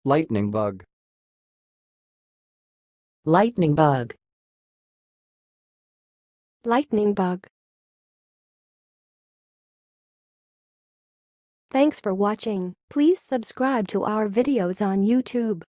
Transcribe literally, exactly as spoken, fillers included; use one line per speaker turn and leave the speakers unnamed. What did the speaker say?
lightningbug,
lightningbug,
lightningbug. Thanks for watching. Please subscribe to our videos on YouTube.